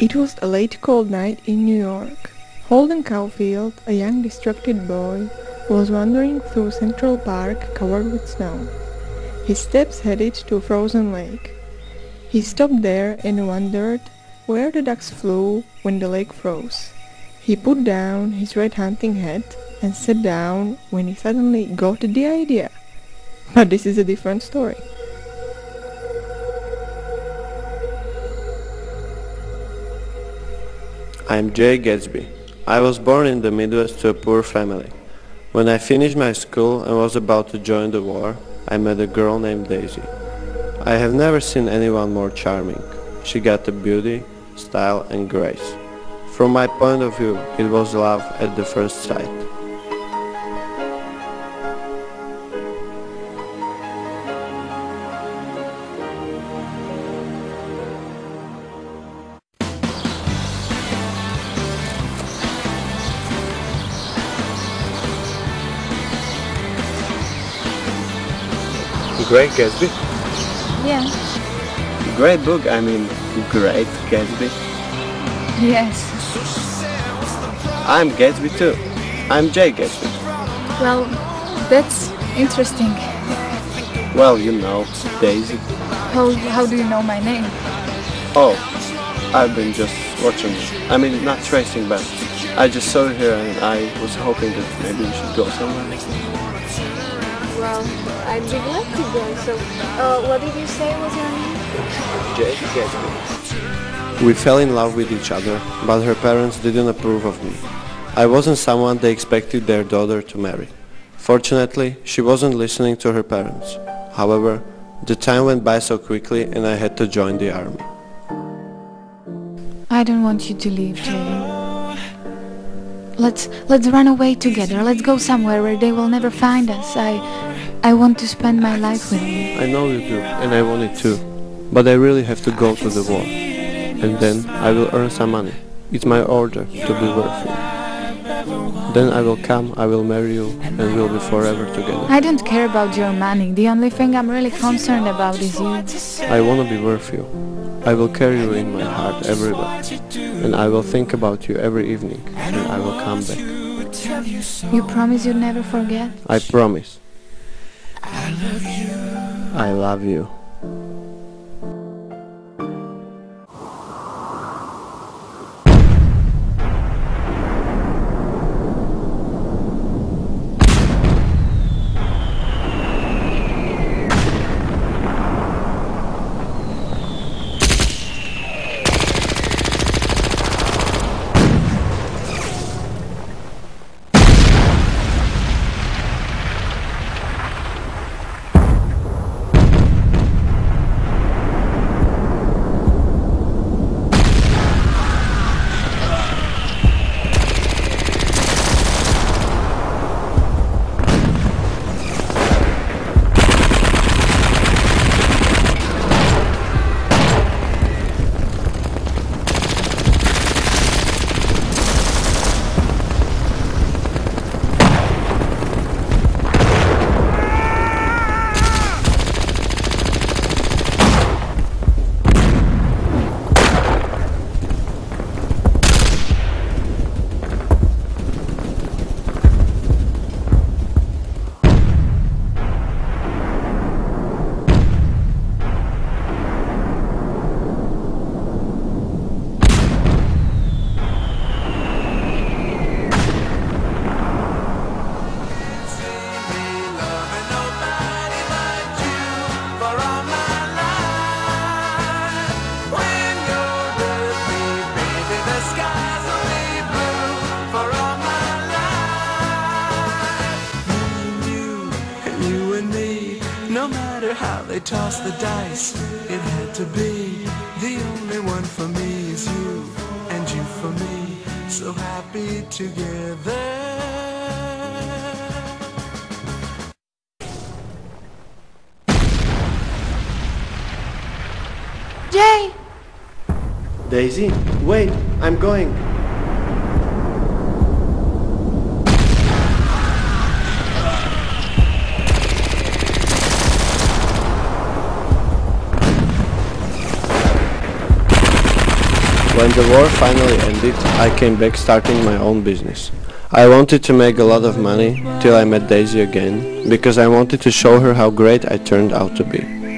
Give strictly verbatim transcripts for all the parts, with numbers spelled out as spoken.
It was a late cold night in New York. Holden Caulfield, a young distracted boy, was wandering through Central Park covered with snow. His steps headed to a frozen lake. He stopped there and wondered where the ducks flew when the lake froze. He put down his red hunting hat and sat down when he suddenly got the idea. But this is a different story. I'm Great Gatsby. I was born in the Midwest to a poor family. When I finished my school and was about to join the war, I met a girl named Daisy. I have never seen anyone more charming. She got the beauty, style and grace. From my point of view, it was love at the first sight. Great Gatsby? Yeah. Great book, I mean, Great Gatsby. Yes. I'm Gatsby too. I'm Jay Gatsby. Well, that's interesting. Well, you know, Daisy. How, how do you know my name? Oh, I've been just watching it. I mean, not tracing, but I just saw you here and I was hoping that maybe we should go somewhere. Well, I'd be glad to go, so uh, what did you say was your name? Jay Gatsby. We fell in love with each other, but her parents didn't approve of me. I wasn't someone they expected their daughter to marry. Fortunately, she wasn't listening to her parents. However, the time went by so quickly and I had to join the army. I don't want you to leave, Jay. Let's let's run away together. Let's go somewhere where they will never find us. I I want to spend my life with you. I know you do, and I want it too. But I really have to go to the war. And then I will earn some money. It's my order to be worth it. Then I will come, I will marry you, and we'll be forever together. I don't care about your money. The only thing I'm really concerned about is you. I want to be worth you. I will carry you in my heart everywhere. And I will think about you every evening, and I will come back. You promise you'd never forget? I promise. I love you. No matter how they toss the dice, it had to be. The only one for me is you, and you for me, so happy together. Jay! Daisy, wait, I'm going. When the war finally ended, I came back starting my own business. I wanted to make a lot of money till I met Daisy again, because I wanted to show her how great I turned out to be.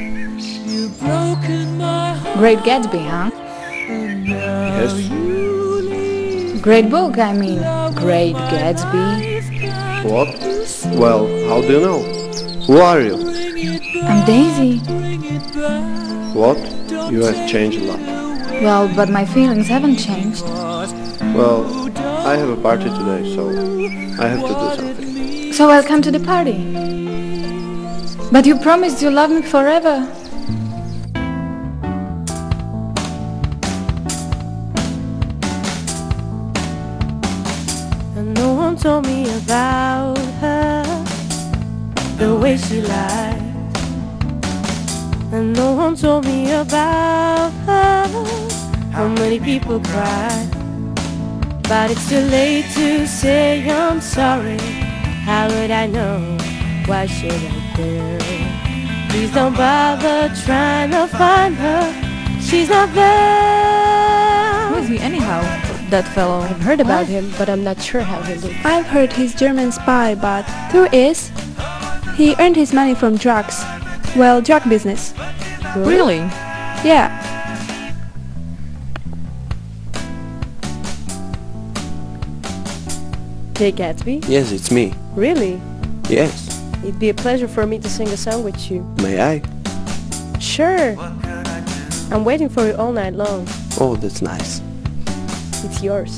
Great Gatsby, huh? Yes? Great book, I mean. Great Gatsby. What? Well, how do you know? Who are you? I'm Daisy. What? You have changed a lot. Well, but my feelings haven't changed. Well, I have a party today, so I have to do something. So I'll come to the party. But you promised you love me forever. And no one told me about her, the way she lied. And no one told me about her, how many people cried. But it's too late to say I'm sorry. How would I know? Why should I care? Please don't bother trying to find her. She's not there. Who is he anyhow, that fellow? I've heard about him, but I'm not sure how he looks. I've heard he's German spy, but truth is, he earned his money from drugs. Well, drug business. Really? Yeah. Great Gatsby? Yes, it's me. Really? Yes. It'd be a pleasure for me to sing a song with you. May I? Sure. I'm waiting for you all night long. Oh, that's nice. It's yours.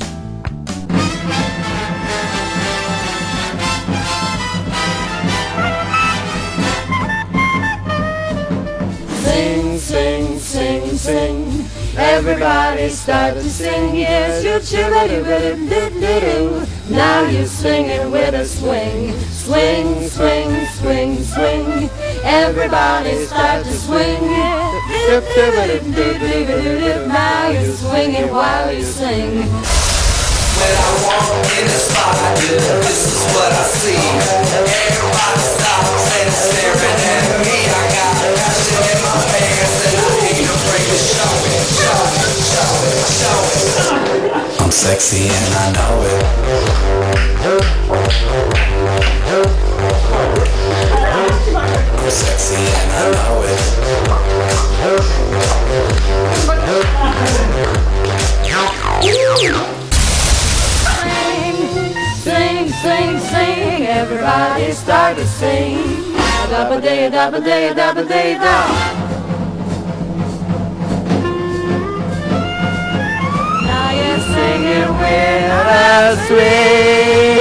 Sing, sing, sing, sing. Everybody start to sing. Yes, you choo-ba-doo-ba-doo-doo-doo-doo. Now you're singing with a swing. Swing, swing, swing, swing. Everybody start to swing. Doo-doo-ba-doo-doo-doo-doo-doo. Now you're swinging while you sing. When I walk in the spot, this is what I see. Everybody stops and staring at me. I got passion in my pants and I ain't afraid to show it, show it, show it, show it. I'm sexy and I know it. I'm sexy and I know it. Sing, sing, sing, everybody start to sing. Da-ba-day, da-ba-day, da-ba-day, da. Now you're singing with a swing.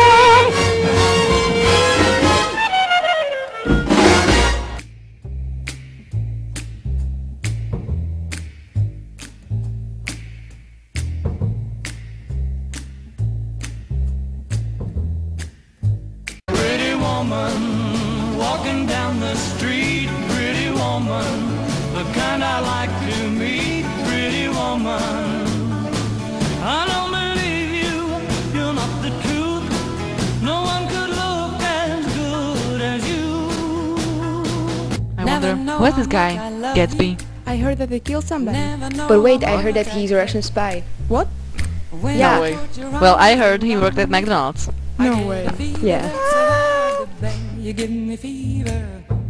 Walking down the street, pretty woman, the kind I like to meet, pretty woman. I don't believe you, you're not the truth. No one could look as good as you. I wonder, who is this guy, Gatsby? I heard that they killed somebody. But wait, I heard that he's a Russian spy. What? Yeah. No way. Well, I heard he worked at McDonald's. No way. Yeah. You give me fever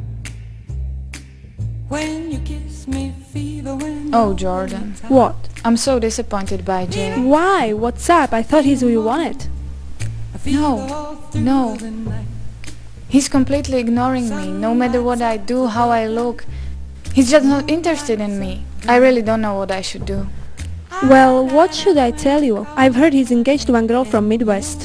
when you kiss me, fever when Oh, Jordan. What? I'm so disappointed by Jay. Why? What's up? I thought he's who you wanted. No, no. He's completely ignoring me, no matter what I do, how I look. He's just not interested in me. I really don't know what I should do. Well, what should I tell you? I've heard he's engaged to one girl from Midwest.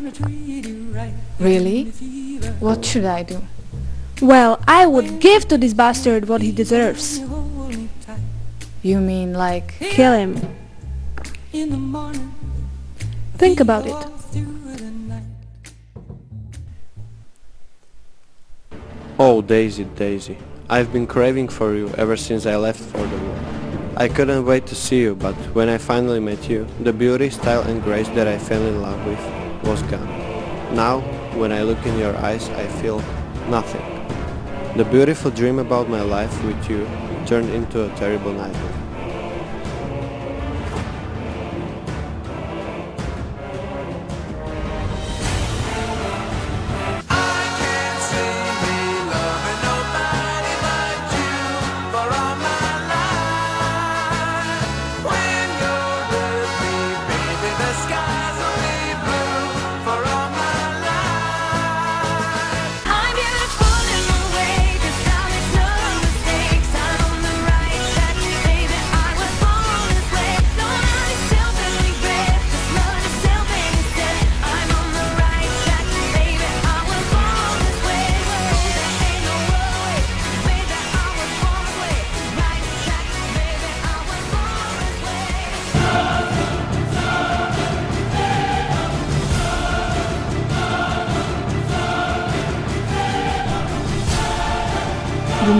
Really? What should I do? Well, I would give to this bastard what he deserves. You mean like... Kill him. Think about it. Oh, Daisy, Daisy. I've been craving for you ever since I left for the war. I couldn't wait to see you, but when I finally met you, the beauty, style and grace that I fell in love with was gone. Now, when I look in your eyes, I feel nothing. The beautiful dream about my life with you turned into a terrible nightmare.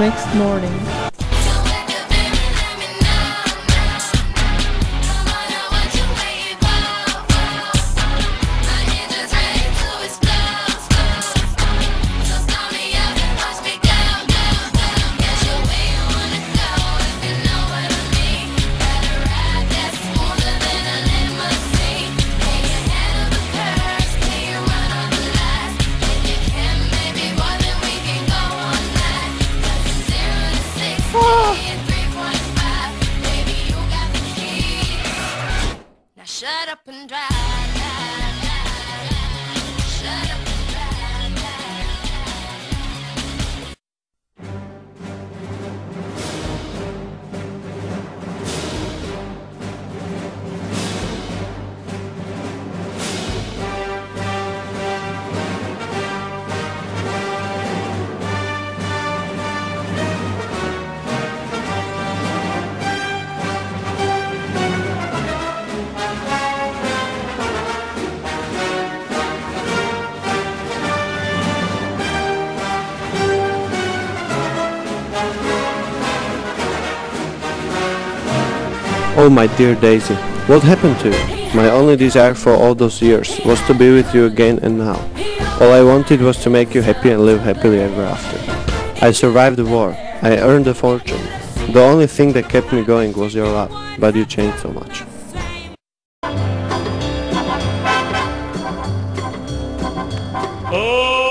next morning. Shut up and drive, drive, drive, drive. Shut up and drive, Oh my dear Daisy, what happened to you? My only desire for all those years was to be with you again, and now all I wanted was to make you happy and live happily ever after. I survived the war, I earned a fortune. The only thing that kept me going was your love, but you changed so much. Oh!